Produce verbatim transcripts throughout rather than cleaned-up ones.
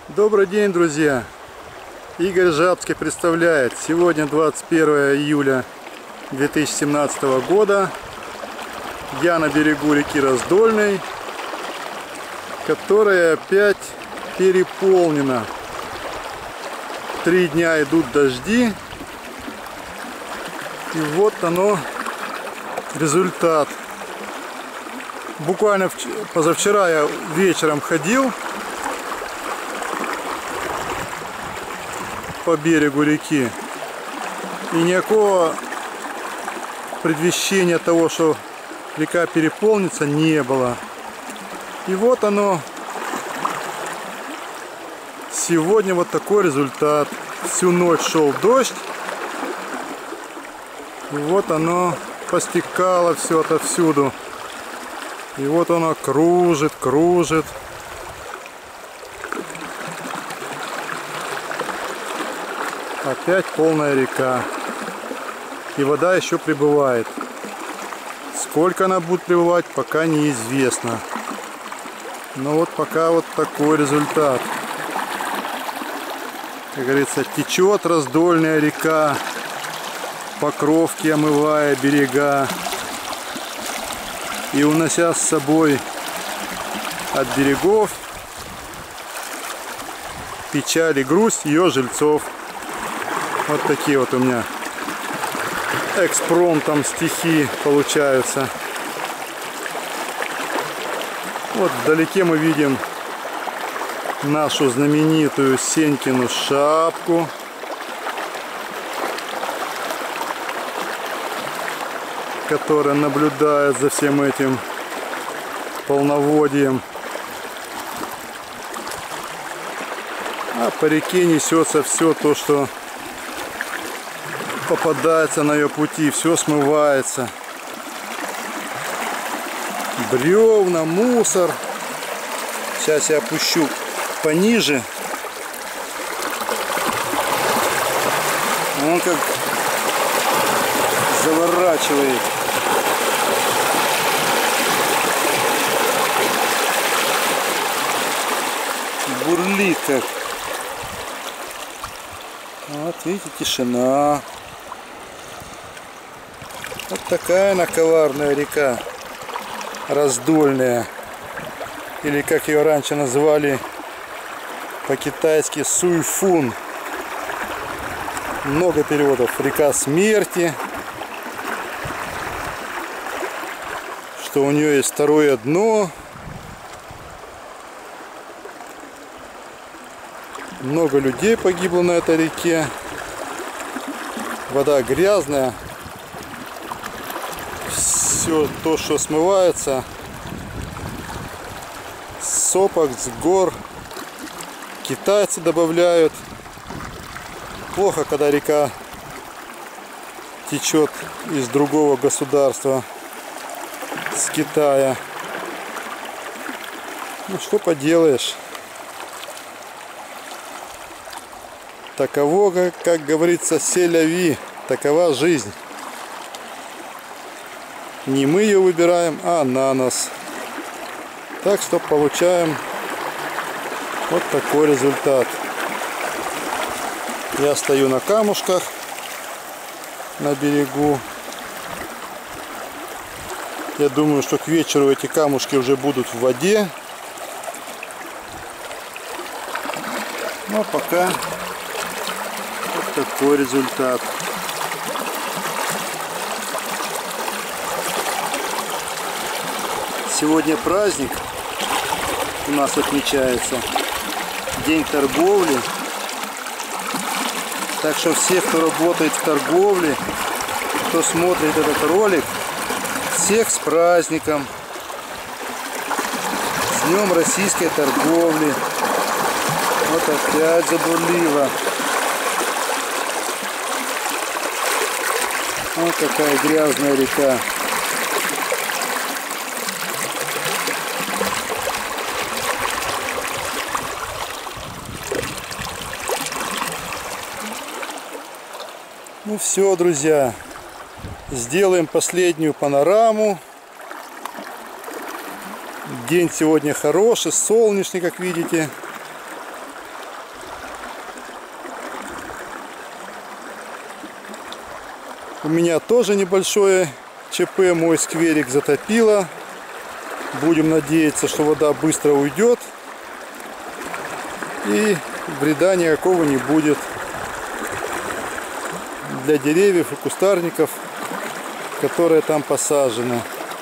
Добрый день, друзья! Игорь Жабский представляет. Сегодня двадцать первое июля две тысячи семнадцатого года. Я на берегу реки Раздольной, которая опять переполнена. Три дня идут дожди. И вот оно, результат. Буквально позавчера я вечером ходил по берегу реки, и никакого предвещения того, что река переполнится, не было. И вот оно, сегодня вот такой результат. Всю ночь шел дождь, и вот оно постекало все отовсюду. И вот оно кружит, кружит. Опять полная река. И вода еще прибывает. Сколько она будет прибывать, пока неизвестно. Но вот пока вот такой результат. Как говорится, течет Раздольная река, покровки омывая берега и унося с собой от берегов печаль и грусть ее жильцов. Вот такие вот у меня экспромтом стихи получаются. Вот вдалеке мы видим нашу знаменитую Сенькину шапку. Которая наблюдает за всем этим полноводьем. А по реке несется все то, что попадается на ее пути, все смывается. Бревна, мусор. Сейчас я опущу пониже. Он как заворачивает. Бурлит как. Вот видите, тишина. Вот такая она коварная река Раздольная, или как ее раньше называли по-китайски Суйфун. Много переводов. Река смерти, что у нее есть второе дно. Много людей погибло на этой реке. Вода грязная. Все то, что смывается с сопок, с гор, китайцы добавляют. Плохо, когда река течет из другого государства, с Китая. Ну что поделаешь. Таково, как, как говорится, селяви, такова жизнь. Не мы ее выбираем, а она нас. Так что получаем вот такой результат. Я стою на камушках на берегу. Я думаю, что к вечеру эти камушки уже будут в воде. Но пока вот такой результат. Сегодня праздник у нас отмечается, день торговли. Так что все, кто работает в торговле, кто смотрит этот ролик, всех с праздником, с днем российской торговли. Вот опять забурлило. Вот такая грязная река. Ну все, друзья, сделаем последнюю панораму. День сегодня хороший, солнечный, как видите. У меня тоже небольшое ЧП, мой скверик затопило. Будем надеяться, что вода быстро уйдет и вреда никакого не будет для деревьев и кустарников, которые там посажены.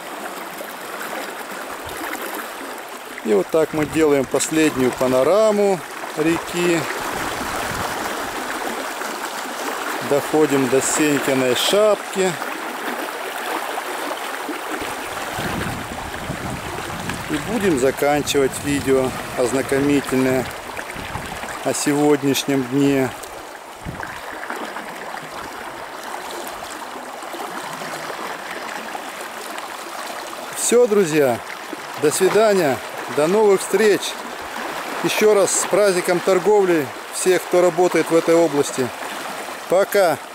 И вот так мы делаем последнюю панораму реки. Доходим до Сенькиной шапки. И будем заканчивать видео ознакомительное о сегодняшнем дне. Все, друзья, до свидания, до новых встреч. Еще раз с праздником торговли всех, кто работает в этой области. Пока!